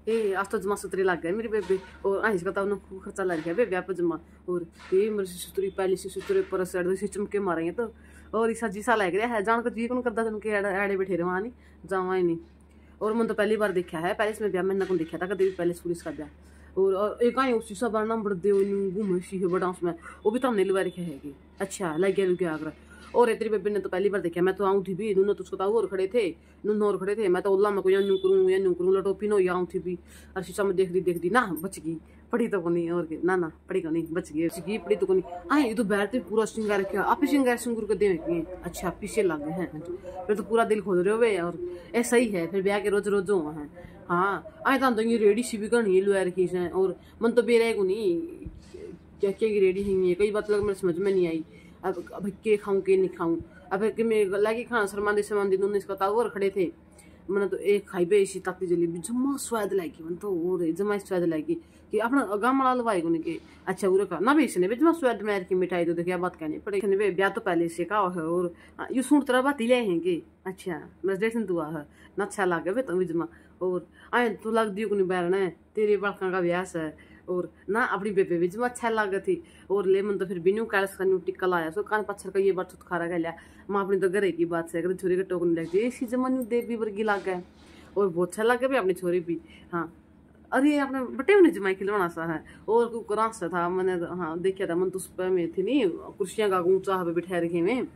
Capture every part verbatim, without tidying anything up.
ए आज तो जमा सुतरी लग गया मेरी बेबे और आई इसका तो खूब खर्चा लग गया बेबे आप जमा और ये मेरी सुतरी पहली से सुतरी पर साइड से चमके मारेंगे तो और इसा जीसा लग रहा है जान को जी कौन करता तुम के आड़े बैठे रहा नहीं जावा ही नहीं और मैंने तो पहली बार देखा है पैलेस में ब्याह मैंने कौन देखा था कभी पैलेस पुलिस का ब्याह और और एक आई उसी सब नाम बढ़ दे घूम सी है बड़ा उसमें वो भी तो हमने लिवा रखा है अच्छा लग गया लुक आगरा और तेरी बेबी ने तो पहली बार देखा मैं तो आऊँ थी भी नूनो तो उसको और खड़े थे नूनो और खड़े थे मैं तो ओला में कोई यूं करूँ या यूं करूँ लटोपी नो आऊँ थी भी और शीशा में देख दी देख दी ना बच गई पड़ी तो को नहीं और ना ना पड़ी को नहीं बच गई बच गई पड़ी तो को नहीं आए ये तो बैठते पूरा श्रृंगार रखा आप ही श्रृंगार सिंगूर को दे अच्छा पीछे लग गए हैं फिर तो पूरा दिल खोद रहे हो वे और ऐसा ही है फिर ब्याह के रोज रोज हो हैं हाँ आए तो ये रेडी सी भी करनी है लुआ रखी है और मन तो बेरे को नहीं क्या क्या की रेडी है कई बात लग मेरे समझ में नहीं आई अब अब के खाऊं के नहीं खाऊं अब कि मैं लगी खाना शर्मांदे शर्मांदे दोनों इसका ताऊ और खड़े थे मैंने तो एक खाई बे इसी ताकती जलेबी जमा स्वाद लागी मन तो और जमा स्वाद लागी कि अपना गाँव वाला लवाई को नहीं कि अच्छा उरे का ना भी इसने जमा स्वाद में की मिठाई तो देखिए बात कहनी पड़े ब्याह तो पहले से का है और यू सुन तरह बात ही ले हैं अच्छा मैं देखने तू आ है ना अच्छा लगे वे तो जमा और आए तो लग दी को नहीं बैरना है तेरे बड़का का ब्याह है और ना अपनी बेबे भी जमा अच्छा लगा थी और ले मन तो फिर बिनू कैलस का न्यू टिक्का लाया सो कान पत्थर का ये बात छुटकारा गया माँ अपनी तो घरे की बात से अगर छोरी का टोकन लगती है इसी जमा न्यू देवी वर्गी लग गए और बहुत अच्छा लगा भी अपनी छोरी भी हाँ अरे अपने बटे उन्हें जमाई खिलवाना सा है और कुछ सा था मैंने हाँ देखा था मन तो उस पर में थी नहीं कुर्सियाँ का ऊँचा बिठाए रखे में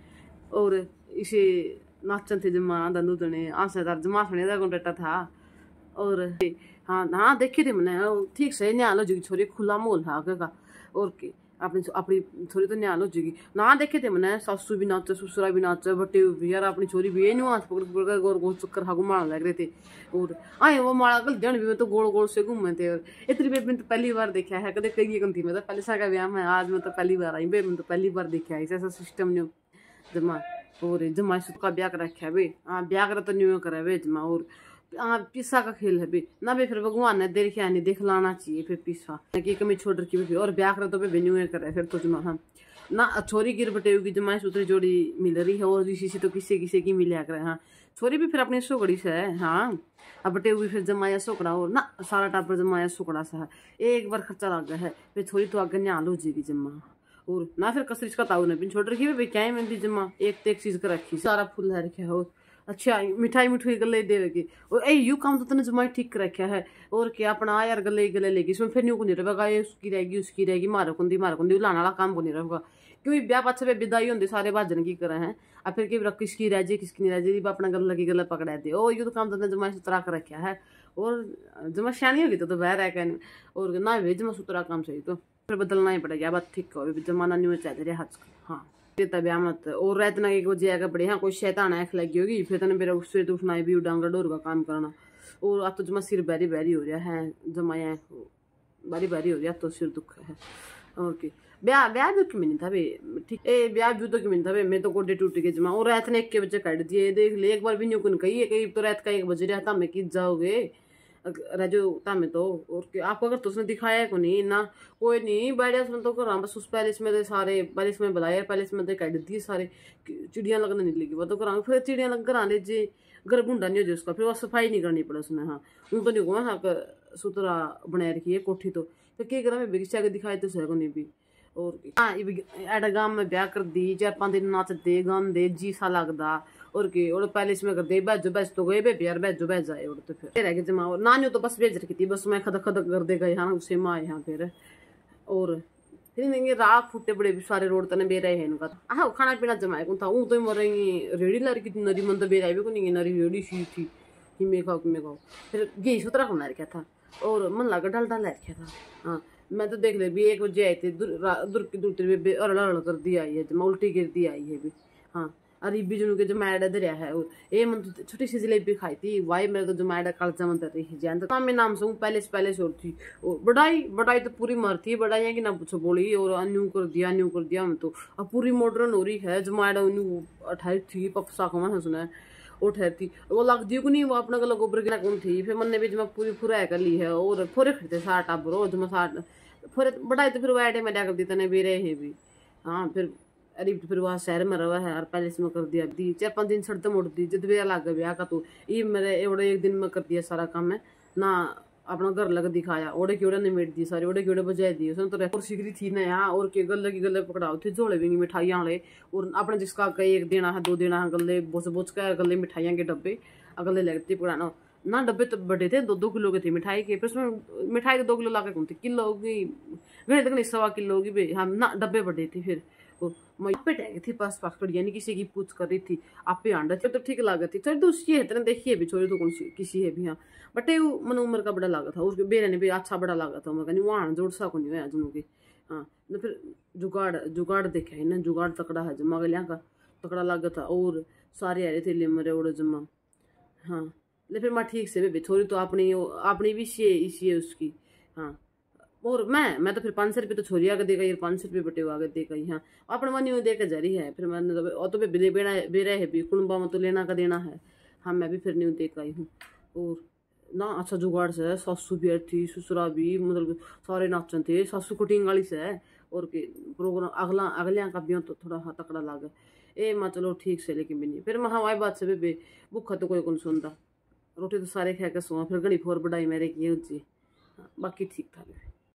और इसे नाचन थे जमा दंदू दने आंसदार जमा सुने का डटा था और हाँ हाँ देखे थे मैंने ठीक से न्याल हो जाएगी छोरी खुला मोल है आगे का और के अपनी अपनी छोरी तो न्याल हो जाएगी ना देखे थे मैंने सासू भी नाचे ससुरा भी नाचे बटे भी यार अपनी छोरी भी ये नहीं हाथ पकड़ पकड़ कर गोल गोल चक्कर हाँ घुमाने लग रहे थे और आए वो माड़ा कल जन भी मैं तो गोल गोल से घूमे थे और इतनी बेब मैंने तो पहली बार देखा है कदे कही कम थी मैं तो पहले सा का ब्याह में आज मैं तो पहली बार आई बेब मैंने तो पहली बार देखा है ऐसा सिस्टम नहीं जमा और जमा का ब्याह कर रखा है बे हाँ ब्याह करा तो न्यू करा बे जमा और हाँ पिस्सा का खेल है भी ना भी फिर भगवान ने देर क्या नहीं देख लाना चाहिए फिर पिस्सा की कमी छोड़ रखी भी और ब्याह कर तो भी वेन्यू करे फिर तो जमा हाँ ना छोरी गिर बटे की जमा सूत्री जोड़ी मिल रही है और इसी से तो किसी किसी की मिला करे हाँ छोरी भी फिर अपनी सोकड़ी से है हाँ अब बटे भी फिर जमाया सोकड़ा और ना सारा टापर जमाया सोकड़ा सा है एक बार खर्चा लग गया है फिर छोरी तो आगे न्याल हो जाएगी जमा और ना फिर कसरी का ताऊ ने भी छोड़ रखी है क्या में भी जमा एक तो एक चीज कर रखी सारा फूल है रखा है अच्छा मिठाई मिठाई गले देवेगी और ए यू काम तो तूने जमाई ठीक कर रखा है और क्या अपना यार गले गले लेगी इसमें फिर न्यू को नहीं रहेगा ये उसकी रहेगी उसकी रहेगी मारो कुंदी मारो कुंदी लाने वाला काम को नहीं रहेगा क्योंकि ब्याह पाछे विदाई होंगे सारे भाजन की करे हैं अब फिर कि किसकी रह जाए किसकी नहीं रह जाए अपना गल लगी गले पकड़ा दे ओ यू तो काम तो जमाई सुतरा कर रखा है और जमा श्याणी होगी तो, तो बह रह कर और ना भी जमा सुतरा काम सही तो फिर बदलना ही पड़ेगा बात ठीक हो जमाना न्यू चाहिए हाथ हाँ ब्याह मत और रहतना एक बजे आगे बड़े हाँ कोई शैतान आँख लगी होगी फिर तने मेरा उससे तो उठना भी डांगा डोर का काम करना और अब तो जमा सिर बैरी बैरी हो रहा है जमाया बारी बारी हो रहा तो सिर दुख है ओके ब्याह ब्याह भी कि नहीं था भाई ठीक ए ब्याह भी तो कि नहीं था भाई मैं तो गोडे टूट के जमा और रात ने एक के बजे काट दिए देख ले एक बार भी नहीं कही है कहीं तो रात का एक बजे रहा था मैं किस जाओगे राजू तामे तो और आपको अगर तो उसने दिखाया है को नहीं ना कोई नहीं बैठा उसने तो कर बस उस पैलेस में सारे पैलेस में बुलाया पैलेस में काट दिए सारे चिड़िया लगने नहीं लगी वो तो करा फिर चिड़िया लग करा ले जे घर भूडा नहीं हो जाए उसका फिर वो सफाई नहीं करनी पड़े उसने हाँ उन तो नहीं कहूँ हाँ सुतरा बनाए रखी है कोठी तो फिर क्या करा मैं बिगचा के दिखाए तो सह को नहीं भी और हाँ एडा गांव में ब्याह कर दी चार पांच दिन नाचते गांदे जी सा लगदा और के और पैलेस में कर दे बैजो बैज तो गए बे यार बैजो बैज जाए और तो फिर रह गए जमा और नानियो तो बस भेज रखी थी बस मैं खदक खदक कर दे गए हाँ उसे माँ यहाँ फिर और फिर राख फुटे बड़े सारे रोड तने बे रहे हैं इनका हाँ खाना पीना जमाए कौन था ऊँ तो मर रही रेडी ला रही नरी मन तो बे रही भी को नहीं नरी रेडी सी थी कि मैं खाओ कि मैं खाओ फिर घी सुतरा होना रखा था और मन लगा डाल डाल रखा था हाँ मैं तो देख ले भी एक बजे आए थे दुर की दूसरी अरड़ अरड़ कर दी आई है जमा उल्टी गिर दी आई है भी हाँ अरे बीजू के जो मैडा दरिया है और ये मन तो छोटी सी जलेबी खाई थी वाई मेरे तो जो मैडा कालचा मन रही है जान तो मैं नाम से पैलेस पैलेस और थी और बड़ाई बड़ाई तो पूरी मर थी बड़ाई है कि ना पूछो बोली और अन्यू कर दिया अन्यू कर दिया मैं तो अब पूरी मॉडर्न हो रही है जो मैडा अन्यू अठाई थी पपसा को मैं सुना है वो ठहरती वो लगती को नहीं वो अपना गला गोबर की कौन थी फिर मन ने भी जब पूरी फुरा कर ली है और फोरे खड़ते साठ आप रो जब साठ फोरे बड़ाई तो फिर वो ऐडे में क्या कर दी तने भी रहे भी हाँ फिर अरे फिर वहाँ शहर में रहा है और पैलेस में कर दिया दी चार पाँच दिन छड़ते मोड़ दी जब ब्याह लग गया ब्याह का तो ये मेरे एवढे एक दिन में कर दिया सारा काम है ना अपना घर लग दिखाया, ओड़े की ओड़े निमेट दी सारी, ओड़े की ओड़े बजाय दी उसने तो और सिगरी थी ना यहाँ, और के गले की गले पकड़ाओ थे झोले भी मिठाइयाँ वाले, और अपने जिसका कई एक देना है दो देना है गले बोस बोच का गले मिठाइयाँ के डब्बे अगले लगती पकड़ाना ना, डब्बे तो बड़े थे, दो दो किलो के थे मिठाई के, फिर उसमें मिठाई तो दो किलो ला के कौन थी, किलो होगी घने तक नहीं सवा किलो होगी भाई, हाँ ना डब्बे बड़े थे। फिर वो मैं पे टैग थी पास पास कर, यानी किसी की पूछ कर रही थी आप पे आंडा थे तो ठीक लागत थी, थोड़ी दूसरी है तेने देखिए भी छोड़ी तो कौन सी किसी है भी, हाँ बट वो मन उम्र का बड़ा लागा था उसके बेरे ने भी अच्छा बड़ा लागा था, मैं कहनी वहाँ जोड़ सा को नहीं है जुनू के, हाँ तो फिर जुगाड़ जुगाड़ देखा है ना, जुगाड़ तकड़ा है जमा गलिया का तकड़ा लागा था, और सारे आ रहे थे ले मरे उड़े जमा, हाँ ले फिर मैं ठीक से भी थोड़ी तो अपनी अपनी भी सी इसी है उसकी, हाँ और मैं मैं तो फिर पाँच सौ रुपये तो छोरी आगे देगा, ये पाँच सौ रुपये बटे आगे देगा ही, हाँ अपने मन में देकर जा रही है, फिर मैंने तो और तो बेरे बेड़ा बेरा है भी कुंबा में तो लेना का देना है, हाँ मैं भी फिर नहीं देकर आई हूँ। और ना अच्छा जुगाड़ से सासू भी थी ससुरा भी, मतलब सारे नाचन थे, सासू कुटिंग वाली से और के प्रोग्राम अगला अगलिया का भी तो थोड़ा हाँ तकड़ा लागे, ए माँ चलो ठीक से, लेकिन भी नहीं फिर मैं हवाई बात से भी भूखा तो कोई कौन सुनता, रोटी तो सारे खा के सोआ, फिर घनी फोर बढ़ाई मेरे की जी, हाँ बाकी ठीक था।